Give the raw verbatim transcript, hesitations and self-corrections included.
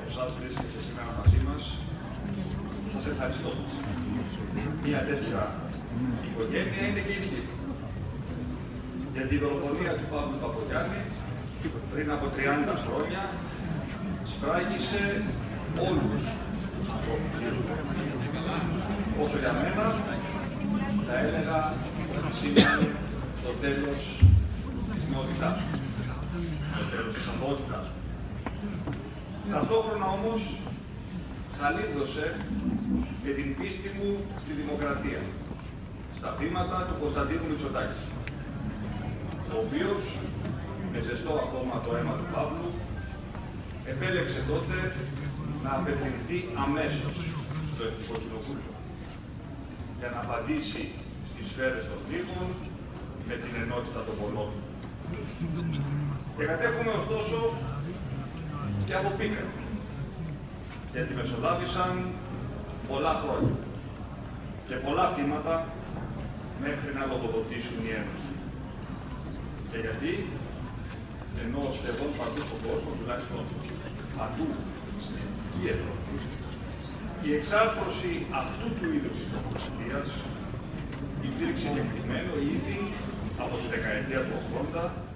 από εσάς βρίσκεστε σήμερα μαζί μας. Σας ευχαριστώ. Μια τέτοια οικογένεια είναι και η δική μου. Για την δολοφονία του Παύλου Παπογιάννη πριν από τριάντα χρόνια σφράγισε όλους τους ανθρώπους. Όσο για μένα, θα έλεγα ότι σημαίνει το τέλος της νεότητάς μου, το τέλος της αθωότητάς μου. Ταυτόχρονα όμως, χαλίδωσε με την πίστη μου στη δημοκρατία, στα βήματα του Κωνσταντίνου Μητσοτάκη, ο οποίος, με ζεστό ακόμα το αίμα του Παύλου, επέλεξε τότε να απευθυνθεί αμέσως στο Εθνικό Κοινοβούλιο για να απαντήσει στις σφαίρες των τύπων με την ενότητα των πολλών. Και κατέχουμε ωστόσο και από πίκα, γιατί μεσολάβησαν πολλά χρόνια και πολλά θύματα μέχρι να λογοδοτήσουν οι ένοχοι. Και γιατί, ενώ σχεδόν παντού στον κόσμο, τουλάχιστον παντού στην Ελληνική Ευρώπη, η εξάρθρωση αυτού του είδους της νομοθεσίας υπήρξε κεκτημένο ήδη από τη δεκαετία του ογδόντα